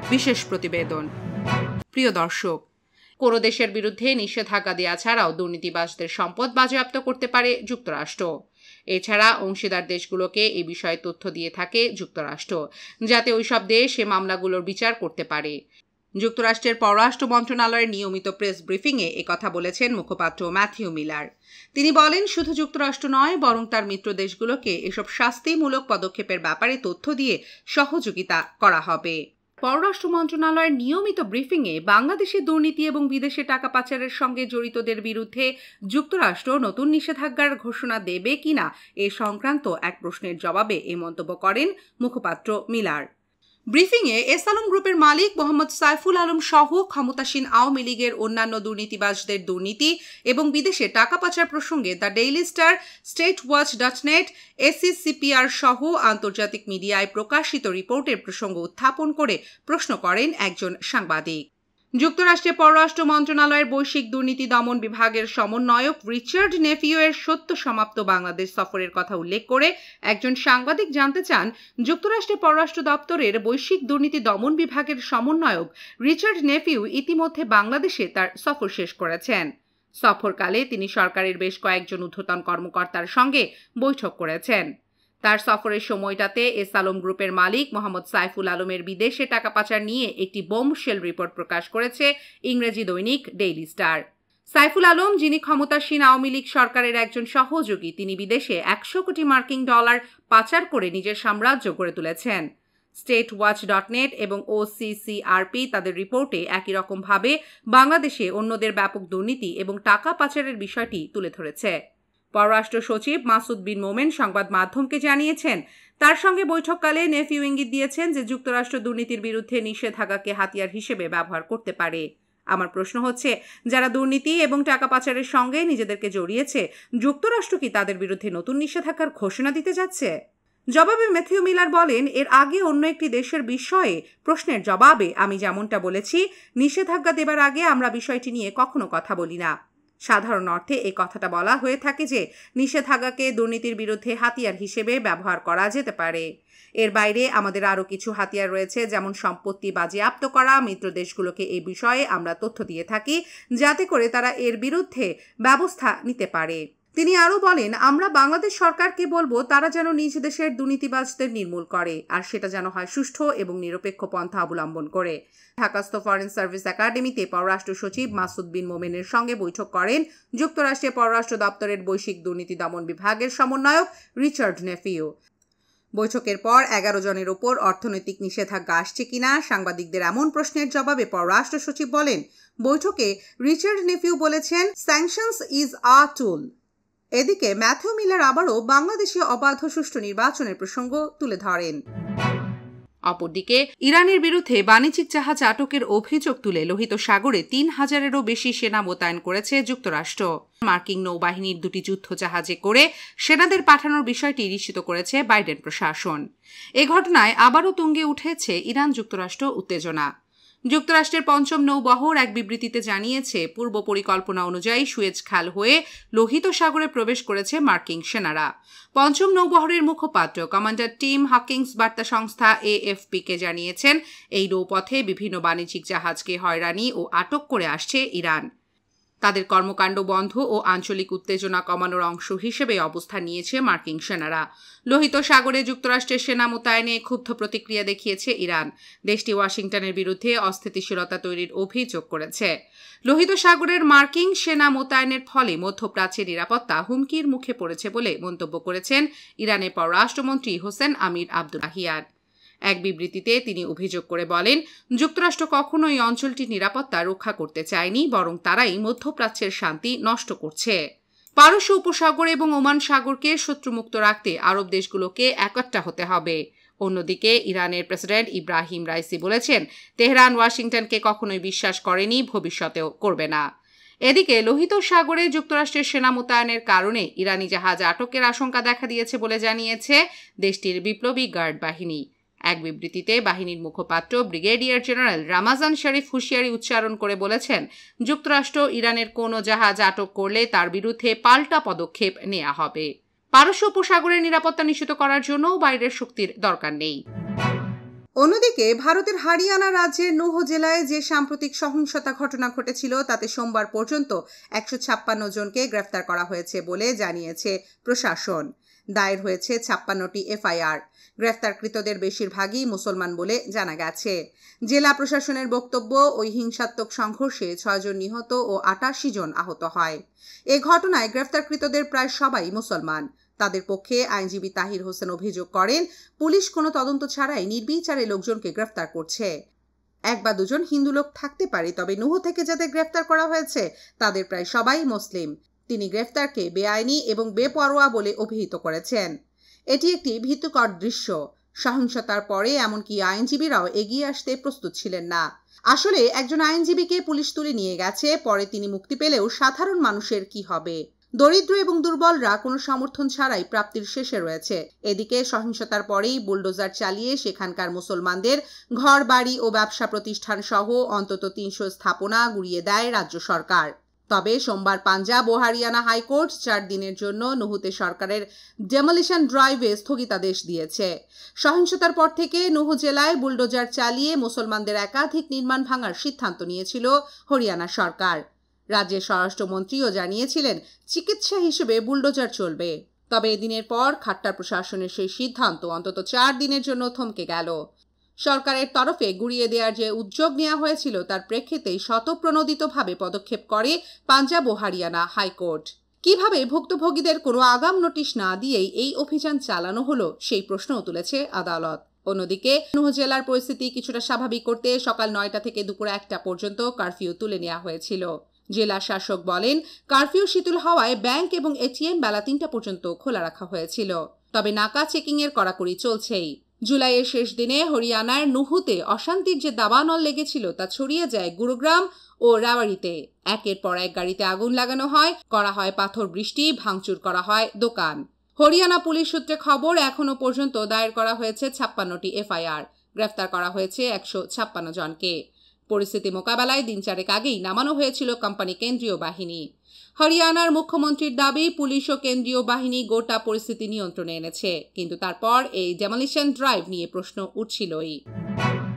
বিশেষ প্রতিবেদন। প্রিয় দর্শক, কোনো দেশের বিরুদ্ধে নিষেধাজ্ঞা দেওয়া ছাড়াও দুর্নীতিবাজদের সম্পদ বাজেয়াপ্ত করতে পারে যুক্তরাষ্ট্র। এছাড়া অংশীদার দেশগুলোকে এই বিষয়ে তথ্য দিয়ে থাকে যুক্তরাষ্ট্র, যাতে ওইসব দেশ সে মামলাগুলোর বিচার করতে পারে। যুক্তরাষ্ট্রের পররাষ্ট্র মন্ত্রণালয়ের নিয়মিত প্রেস ব্রিফিংয়ে একথা বলেছেন মুখপাত্র ম্যাথিউ মিলার। তিনি বলেন, শুধু যুক্তরাষ্ট্র নয়, বরং তার মিত্র দেশগুলোকে এসব শাস্তিমূলক পদক্ষেপের ব্যাপারে তথ্য দিয়ে সহযোগিতা করা হবে। পররাষ্ট্র মন্ত্রণালয়ের নিয়মিত ব্রিফিংয়ে বাংলাদেশে দুর্নীতি এবং বিদেশে টাকা পাচারের সঙ্গে জড়িতদের বিরুদ্ধে যুক্তরাষ্ট্র নতুন নিষেধাজ্ঞার ঘোষণা দেবে কিনা এ সংক্রান্ত এক প্রশ্নের জবাবে এ মন্তব্য করেন মুখপাত্র মিলার। ব্রিফিংয়ে এস আলম গ্রুপের মালিক মোহাম্মদ সাইফুল আলম সহ ক্ষমতাসীন আওয়ামী লীগের অন্যান্য দুর্নীতিবাজদের দুর্নীতি এবং বিদেশে টাকা পাচার প্রসঙ্গে the daily star, statewatch.net, SCCPR সহ আন্তর্জাতিক মিডিয়ায় প্রকাশিত রিপোর্টের প্রসঙ্গ উত্থাপন করে প্রশ্ন করেন একজন সাংবাদিক। যুক্তরাষ্ট্রের পররাষ্ট্র মন্ত্রণালয়ের বৈশ্বিক দুর্নীতি দমন বিভাগের সমন্বয়ক রিচার্ড নেফিউ এর সদ্য সমাপ্ত বাংলাদেশ সফরের কথা উল্লেখ করে একজন সাংবাদিক জানতে চান, যুক্তরাষ্ট্রের পররাষ্ট্র দপ্তরের বৈশ্বিক দুর্নীতি দমন বিভাগের সমন্বয়ক রিচার্ড নেফিউ ইতিমধ্যে বাংলাদেশে তার সফর শেষ করেছেন। সফরকালে তিনি সরকারের বেশ কয়েকজন ঊর্ধ্বতন কর্মকর্তার সঙ্গে বৈঠক করেছেন। তার সফরের সময়টাতে এস আলম গ্রুপের মালিক মোহাম্মদ সাইফুল আলমের বিদেশে টাকা পাচার নিয়ে একটি বোমশেল রিপোর্ট প্রকাশ করেছে ইংরেজি দৈনিক ডেইলি স্টার। সাইফুল আলম, যিনি ক্ষমতাসীন আওয়ামী লীগ সরকারের একজন সহযোগী, তিনি বিদেশে 100 কোটি মার্কিন ডলার পাচার করে নিজের সাম্রাজ্য গড়ে তুলেছেন। statewatch.net এবং OCCRP তাদের রিপোর্টে একই রকমভাবে বাংলাদেশে অন্যদের ব্যাপক দুর্নীতি এবং টাকা পাচারের বিষয়টি তুলে ধরেছে। পররাষ্ট্র সচিব মাসুদ বিন মোমেন সংবাদ মাধ্যমকে জানিয়েছেন, তার সঙ্গে বৈঠককালে নেফিউ ইঙ্গিত দিয়েছেন যে যুক্তরাষ্ট্র দুর্নীতির বিরুদ্ধে নিষেধাজ্ঞাকে হাতিয়ার হিসেবে ব্যবহার করতে পারে। আমার প্রশ্ন হচ্ছে, যারা দুর্নীতি এবং টাকা পাচারের সঙ্গে নিজেদেরকে জড়িয়েছে, যুক্তরাষ্ট্র কি তাদের বিরুদ্ধে নতুন নিষেধাজ্ঞার ঘোষণা দিতে যাচ্ছে? জবাবে ম্যাথিউ মিলার বলেন, এর আগে অন্য একটি দেশের বিষয়ে প্রশ্নের জবাবে আমি যেমনটা বলেছি, নিষেধাজ্ঞা দেবার আগে আমরা বিষয়টি নিয়ে কখনো কথা বলি না। সাধারণ অর্থে এই কথাটা বলা হয়ে থাকে যে নিষেধাজ্ঞাকে দুর্নীতির বিরুদ্ধে হাতিয়ার হিসেবে ব্যবহার করা যেতে পারে। এর বাইরে আমাদের আরও কিছু হাতিয়ার রয়েছে, যেমন সম্পত্তি বাজেয়াপ্ত করা। মিত্র দেশগুলোকে এই বিষয়ে আমরা তথ্য দিয়ে থাকি, যাতে করে তারা এর বিরুদ্ধে ব্যবস্থা নিতে পারে। তিনি আরও বলেন, আমরা বাংলাদেশ সরকারকে বলবো তারা যেন নিজ দেশের দুর্নীতিবাজদের নির্মূল করে, আর সেটা যেন হয় সুষ্ঠু এবং নিরপেক্ষ পন্থা অবলম্বন করে। ঢাকাস্থ ফরেন সার্ভিস একাডেমিতে পররাষ্ট্র সচিব মাসুদ বিন মোমেনের সঙ্গে বৈঠক করেন যুক্তরাষ্ট্রের পররাষ্ট্র দপ্তরের বৈশ্বিক দুর্নীতি দমন বিভাগের সমন্বয়ক রিচার্ড নেফিউ। বৈঠকের পর 11 জনের ওপর অর্থনৈতিক নিষেধাজ্ঞা আসছে কিনা সাংবাদিকদের এমন প্রশ্নের জবাবে পররাষ্ট্র সচিব বলেন, বৈঠকে রিচার্ড নেফিউ বলেছেন, স্যাংশনস ইজ আ টুল। এদিকে ম্যাথিউ মিলার আবারও বাংলাদেশে অবাধ সুষ্ঠু নির্বাচনের প্রসঙ্গ তুলে ধরেন। অপরদিকে ইরানের বিরুদ্ধে বাণিজ্যিক জাহাজ আটকের অভিযোগ তুলে লোহিত সাগরে 3000-এরও বেশি সেনা মোতায়েন করেছে যুক্তরাষ্ট্র। মার্কিন নৌবাহিনীর 2টি যুদ্ধ জাহাজে করে সেনাদের পাঠানোর বিষয়টি নিশ্চিত করেছে বাইডেন প্রশাসন। এ ঘটনায় আবারও তুঙ্গে উঠেছে ইরান যুক্তরাষ্ট্র উত্তেজনা। যুক্তরাষ্ট্রের পঞ্চম নৌবহর এক বিবৃতিতে জানিয়েছে, পূর্ব পরিকল্পনা অনুযায়ী সুয়েজ খাল হয়ে লোহিত সাগরে প্রবেশ করেছে মার্কিন সেনারা। পঞ্চম নৌবহরের মুখপাত্র কমান্ডার টিম হকিংস বার্তা সংস্থা AFP-কে জানিয়েছেন, এই নৌপথে বিভিন্ন বাণিজ্যিক জাহাজকে হয়রানি ও আটক করে আসছে ইরান। তাদের কর্মকাণ্ড বন্ধ ও আঞ্চলিক উত্তেজনা কমানোর অংশ হিসেবে অবস্থান নিয়েছে মার্কিন সেনারা। লোহিত সাগরে যুক্তরাষ্ট্রের সেনা মোতায়েনে ক্ষুব্ধ প্রতিক্রিয়া দেখিয়েছে ইরান। দেশটি ওয়াশিংটনের বিরুদ্ধে অস্থিতিশীলতা তৈরির অভিযোগ করেছে। লোহিত সাগরের মার্কিন সেনা মোতায়েনের ফলে মধ্যপ্রাচ্যের নিরাপত্তা হুমকির মুখে পড়েছে বলে মন্তব্য করেছেন ইরানের পররাষ্ট্রমন্ত্রী হোসেন আমির আবদুল্লাহিয়ান। এক বিবৃতিতে তিনি অভিযোগ করে বলেন, যুক্তরাষ্ট্র কখনোই অঞ্চলটির নিরাপত্তা রক্ষা করতে চায়নি, বরং তারাই মধ্যপ্রাচ্যের শান্তি নষ্ট করছে। পারস্য উপসাগর এবং ওমান সাগরকে শত্রুমুক্ত রাখতে আরব দেশগুলোকে একাট্টা হতে হবে। অন্যদিকে ইরানের প্রেসিডেন্ট ইব্রাহিম রাইসি বলেছেন, তেহরান ওয়াশিংটনকে কখনোই বিশ্বাস করেনি, ভবিষ্যতেও করবে না। এদিকে লোহিত সাগরে যুক্তরাষ্ট্রের সেনা মোতায়েনের কারণে ইরানি জাহাজ আটকের আশঙ্কা দেখা দিয়েছে বলে জানিয়েছে দেশটির বিপ্লবী গার্ড বাহিনী। এক বিবৃতিতে বাহিনীর মুখপাত্র ব্রিগেডিয়ার জেনারেল রামাজান শরীফ হুঁশিয়ারি উচ্চারণ করে বলেছেন, যুক্তরাষ্ট্র ইরানের কোনো জাহাজ আটক করলে তার বিরুদ্ধে পাল্টা পদক্ষেপ নেওয়া হবে। পারস্য উপসাগরের নিরাপত্তা নিশ্চিত করার জন্য বাইরের শক্তির দরকার নেই। অন্যদিকে ভারতের হরিয়ানা রাজ্যের নুহ জেলায় যে সাম্প্রতিক সহিংসতা ঘটনা ঘটেছিল তাতে সোমবার পর্যন্ত 156 জনকে গ্রেফতার করা হয়েছে বলে জানিয়েছে প্রশাসন। দায়ের হয়েছে 56টি এফআইআর। গ্রেফতারকৃতদের বেশিরভাগই মুসলমান বলে জানা গেছে। জেলা প্রশাসনের বক্তব্য, ওই হিংসাত্মক সংঘর্ষে 6 জন নিহত ও 88 জন আহত হয়। এ ঘটনায় গ্রেফতারকৃতদের প্রায় সবাই মুসলমান। তাদের পক্ষে আইনজীবী তাহির হোসেন অভিযোগ করেন, পুলিশ কোনো তদন্ত ছাড়াই নির্বিচারে লোকজনকে গ্রেফতার করছে। 1 বা 2 জন হিন্দু লোক থাকতে পারে, তবে নুহ থেকে যাদের গ্রেফতার করা হয়েছে তাদের প্রায় সবাই মুসলিম। তিনি গ্রেফতারকে বেআইনি এবং বেপরোয়া বলে অভিহিত করেছেন। এটি একটি ভীতিকর দৃশ্য। সহিংসতার পরে এমনকি আইনজীবীরাও এগিয়ে আসতে প্রস্তুত ছিলেন না। আসলে একজন আইনজীবীকে পুলিশ তুলে নিয়ে গেছে, পরে তিনি মুক্তি পেলেও সাধারণ মানুষের কি হবে? দরিদ্র এবং দুর্বলরা কোনো সমর্থন ছাড়াই প্রাপ্তির শেষে রয়েছে। এদিকে সহিংসতার পরেই বুলডোজার চালিয়ে সেখানকার মুসলমানদের ঘর বাড়ি ও ব্যবসা প্রতিষ্ঠান সহ অন্তত 300 স্থাপনা গুড়িয়ে দেয় রাজ্য সরকার। তবে সোমবার পাঞ্জাব ও হরিয়ানা হাইকোর্ট 4 দিনের জন্য নুহুতে সরকারের ডেমোলিশন ড্রাইভে স্থগিতাদেশ দিয়েছে। সহিংসতার পর থেকে নুহ জেলায় বুলডোজার চালিয়ে মুসলমানদের একাধিক নির্মাণ ভাঙার সিদ্ধান্ত নিয়েছিল হরিয়ানা সরকার। রাজ্যের স্বরাষ্ট্রমন্ত্রীও জানিয়েছিলেন চিকিৎসা হিসেবে বুলডোজার চলবে। তবে এদিনের পর খাট্টার প্রশাসনের সেই সিদ্ধান্ত অন্তত 4 দিনের জন্য থমকে গেল। সরকারের তরফে গুড়িয়ে দেওয়ার যে উদ্যোগ নেওয়া হয়েছিল তার প্রেক্ষিতেই স্বতঃপ্রণোদিতভাবে পদক্ষেপ করে পাঞ্জাব ও হরিয়ানা হাইকোর্ট। কিভাবে ভুক্তভোগীদের কোনো আগাম নোটিশ না দিয়েই এই অভিযান চালানো হলো, সেই প্রশ্নও তুলেছে আদালত। অন্যদিকে নুহ জেলার পরিস্থিতি কিছুটা স্বাভাবিক করতে সকাল 9টা থেকে দুপুর 1টা পর্যন্ত কারফিউ তুলে নেওয়া হয়েছিল। জেলা শাসক বলেন, কারফিউ শিথিল হওয়ায় ব্যাংক এবং এটিএম বেলা 3টা পর্যন্ত খোলা রাখা হয়েছিল। তবে নাকা চেকিংয়ের কড়াকড়ি চলছেই। জুলাইয়ের শেষ দিনে হরিয়ানার নুহুতে অশান্তির যে দাবানল লেগেছিল তা ছড়িয়ে যায় গুরুগ্রাম ও রাওয়ারিতে। একের পর এক গাড়িতে আগুন লাগানো হয়, করা হয় পাথর বৃষ্টি, ভাঙচুর করা হয় দোকান। হরিয়ানা পুলিশ সূত্রে খবর, এখনো পর্যন্ত দায়ের করা হয়েছে 56টি এফআইআর। গ্রেফতার করা হয়েছে 156 জনকে। পরিস্থিতি মোকাবেলায় দিন 4 আগেই নামানো হয়েছিল কোম্পানি কেন্দ্রীয় বাহিনী। হরিয়ানার মুখ্যমন্ত্রীর দাবি, পুলিশ ও কেন্দ্রীয় বাহিনী গোটা পরিস্থিতি নিয়ন্ত্রণে এনেছে, কিন্তু তারপর এই ডেমোলিশন ড্রাইভ নিয়ে প্রশ্ন উঠছিলই।